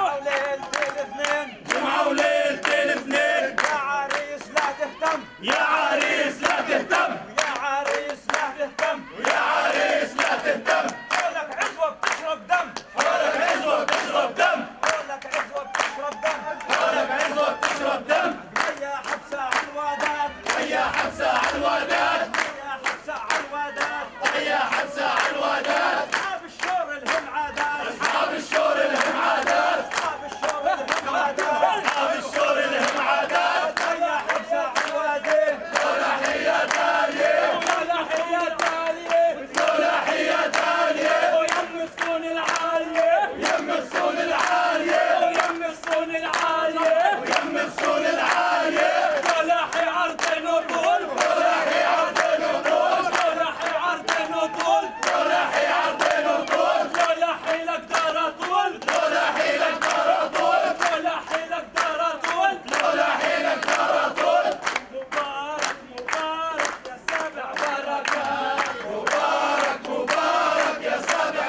جمعة وليلة الاثنين يا عريس لا تهتم يا عريس لا تهتم يا عريس لا تهتم يا عريس لا تهتم حولك عزوة بتشرب دم حولك عزوة بتشرب دم حولك عزوة بتشرب دم حولك عزوة بتشرب دم هيا حبسة على الوادات هيا حبسة على الوادات هيا حبسة على الوادات هيا حبسة على الوادات أصحاب الشور لهم عادات أصحاب الشور لهم عادات أصحاب الشور لهم عادات أصحاب الشور لهم عادات هيا حبسة على الوادي صلاحية تالية صلاحية تالية صلاحية تالية ويم الصون العالية يم الصون العالية ويم الصون العالية ويم الصون العالية صلاحي عرضين وطول صلاحي عرضين وطول صلاحي عرضين وطول صلاحي عرضين وطول صلاحي لك دار طول صلاحي لك دار طول صلاحي لك دار طول صلاحي لك دار طول مبارك مبارك يا سبع بركات مبارك مبارك يا سبع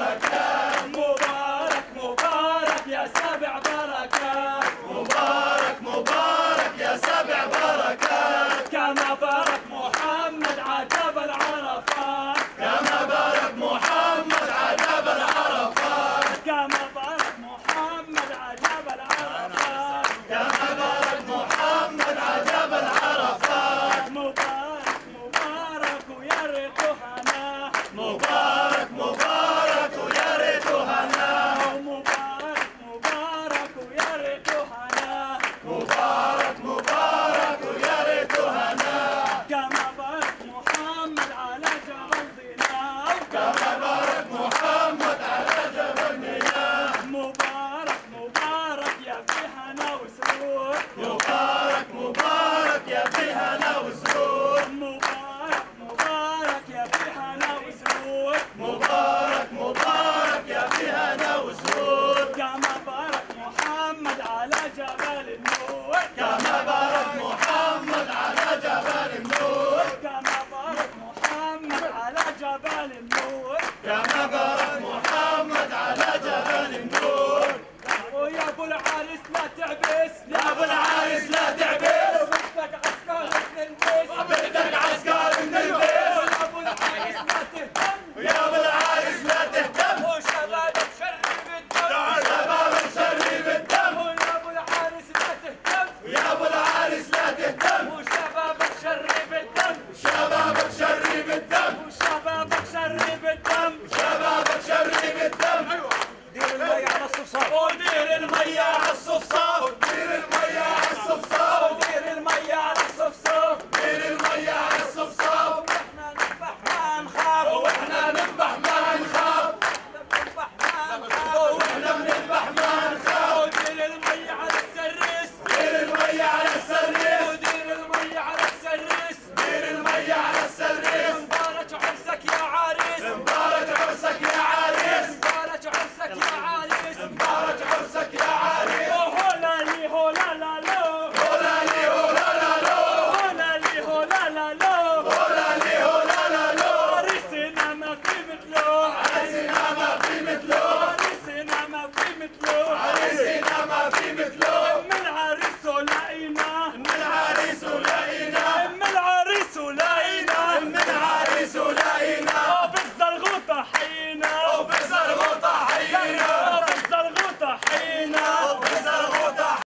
بركات مبارك مبارك يا سبع بركات مبارك مبارك يا سبع بركات كما بارك محمد على جبل عرفات كما بارك محمد على جبل عرفات كما بارك محمد على جبل عرفات كما بارك محمد على جبل عرفات مبارك مبارك ويا ريت هناه مبارك مبارك ويا ريت هناه مبارك مبارك ويا ريت هناه مبارك مبارك ويا ريت هناه كما بارك محمد على جبل ظلال كما بارك محمد على جبل مياه مبارك مبارك يا في هنا وسرور مبارك مبارك يا في هنا وسرور مبارك مبارك يا في هنا وسرور مبارك مبارك يا في هنا وسرور كما بارك محمد على جبل النور كما